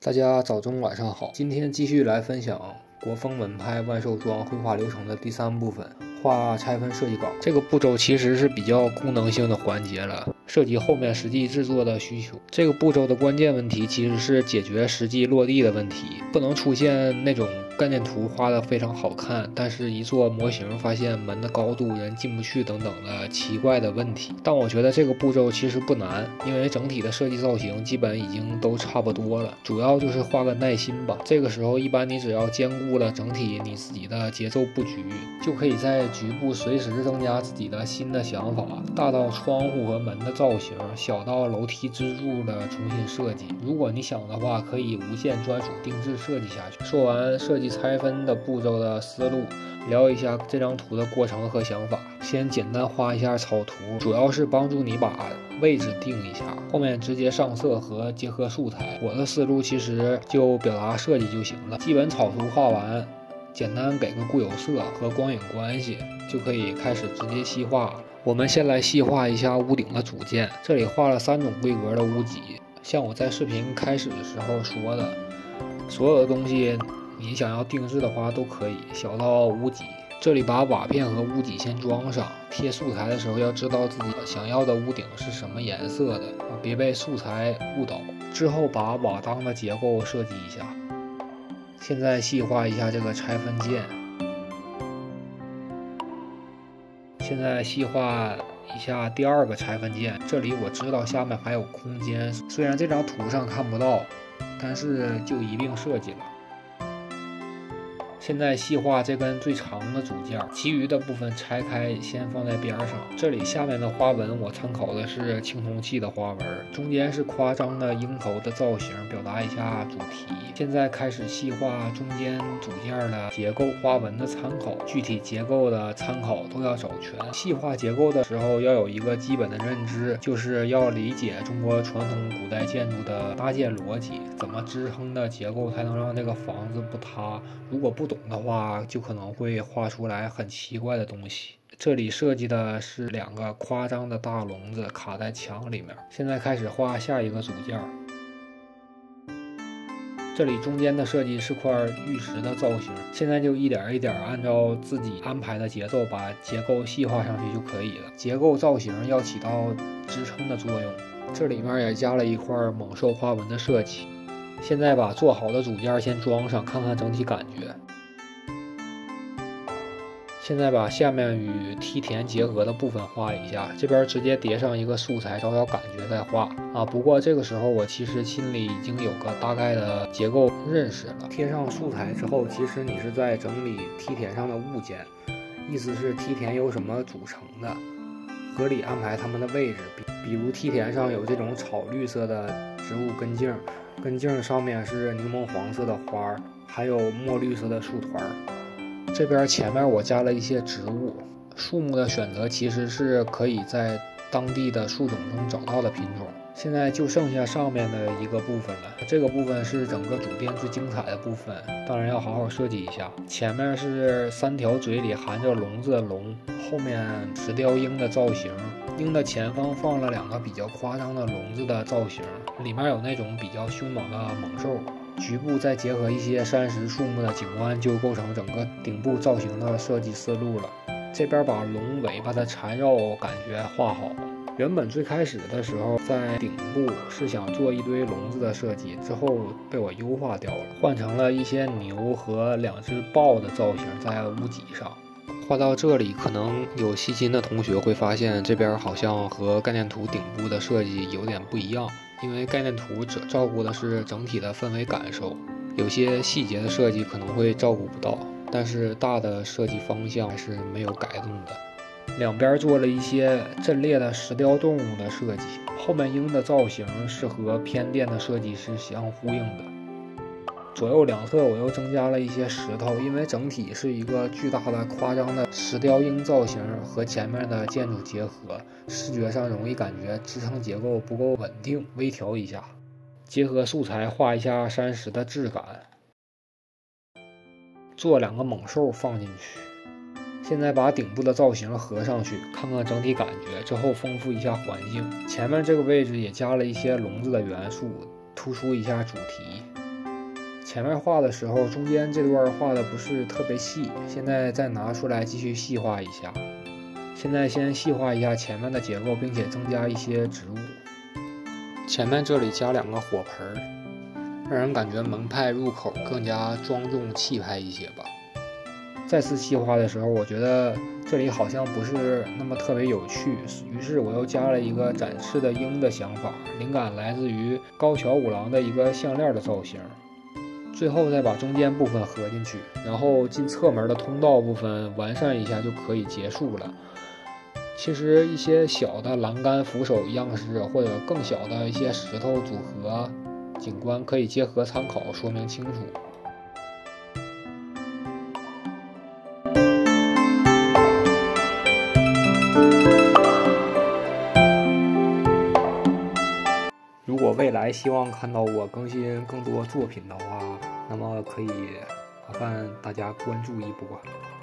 大家早中晚上好，今天继续来分享国风文派万寿庄绘画流程的第3部分，画拆分设计稿。这个步骤其实是比较功能性的环节了，涉及后面实际制作的需求。这个步骤的关键问题其实是解决实际落地的问题，不能出现那种概念图画得非常好看，但是一做模型发现门的高度人进不去等等的奇怪的问题。但我觉得这个步骤其实不难，因为整体的设计造型基本已经都差不多了，主要就是画个耐心吧。这个时候一般你只要兼顾了整体你自己的节奏布局，就可以在局部随时增加自己的新的想法，大到窗户和门的造型，小到楼梯支柱的重新设计。如果你想的话，可以无限专属定制设计下去。说完设计拆分的步骤的思路，聊一下这张图的过程和想法。先简单画一下草图，主要是帮助你把位置定一下，后面直接上色和结合素材。我的思路其实就表达设计就行了，基本草图画完，简单给个固有色和光影关系，就可以开始直接细化了。我们先来细化一下屋顶的组件，这里画了3种规格的屋脊，像我在视频开始的时候说的，所有的东西你想要定制的话都可以，小到屋脊。这里把瓦片和屋脊先装上，贴素材的时候要知道自己想要的屋顶是什么颜色的，别被素材误导。之后把瓦当的结构设计一下。现在细化一下这个拆分件。现在细化一下第2个拆分件，这里我知道下面还有空间，虽然这张图上看不到，但是就一并设计了。现在细化这根最长的组件，其余的部分拆开先放在边上。这里下面的花纹我参考的是青铜器的花纹，中间是夸张的鹰头的造型，表达一下主题。现在开始细化中间组件的结构，花纹的参考，具体结构的参考都要找全。细化结构的时候要有一个基本的认知，就是要理解中国传统古代建筑的搭建逻辑，怎么支撑的结构才能让这个房子不塌。如果不懂的话，就可能会画出来很奇怪的东西。这里设计的是2个夸张的大笼子卡在墙里面。现在开始画下一个组件，这里中间的设计是块玉石的造型，现在就一点一点按照自己安排的节奏把结构细化上去就可以了。结构造型要起到支撑的作用，这里面也加了一块猛兽花纹的设计。现在把做好的组件先装上，看看整体感觉。现在把下面与梯田结合的部分画一下，这边直接叠上一个素材，找找感觉再画啊。不过这个时候我其实心里已经有个大概的结构认识了。贴上素材之后，其实你是在整理梯田上的物件，意思是梯田由什么组成的，合理安排它们的位置。比如梯田上有这种草绿色的植物根茎，根茎上面是柠檬黄色的花，还有墨绿色的树团。这边前面我加了一些植物，树木的选择其实是可以在当地的树种中找到的品种。现在就剩下上面的一个部分了，这个部分是整个主殿最精彩的部分，当然要好好设计一下。前面是3条嘴里含着笼子的龙，后面石雕鹰的造型，鹰的前方放了2个比较夸张的笼子的造型，里面有那种比较凶猛的猛兽。局部再结合一些山石树木的景观，就构成整个顶部造型的设计思路了。这边把龙尾巴的缠绕感觉画好。原本最开始的时候在顶部是想做一堆笼子的设计，之后被我优化掉了，换成了一些牛和2只豹的造型在屋脊上。画到这里，可能有细心的同学会发现这边好像和概念图顶部的设计有点不一样，因为概念图照顾的是整体的氛围感受，有些细节的设计可能会照顾不到，但是大的设计方向还是没有改动的。两边做了一些阵列的石雕动物的设计，后面鹰的造型是和偏殿的设计是相呼应的。左右两侧我又增加了一些石头，因为整体是一个巨大的夸张的石雕鹰造型，和前面的建筑结合，视觉上容易感觉支撑结构不够稳定，微调一下。结合素材画一下山石的质感，做2个猛兽放进去。现在把顶部的造型合上去，看看整体感觉，之后丰富一下环境。前面这个位置也加了一些笼子的元素，突出一下主题。 前面画的时候，中间这段画的不是特别细，现在再拿出来继续细化一下。现在先细化一下前面的结构，并且增加一些植物。前面这里加2个火盆，让人感觉门派入口更加庄重气派一些吧。再次细化的时候，我觉得这里好像不是那么特别有趣，于是我又加了一个展翅的鹰的想法，灵感来自于高桥五郎的一个项链的造型。最后再把中间部分合进去，然后进侧门的通道部分完善一下就可以结束了。其实一些小的栏杆扶手样式或者更小的一些石头组合景观可以结合参考，说明清楚。如果未来希望看到我更新更多作品的话，那么可以麻烦大家关注一波。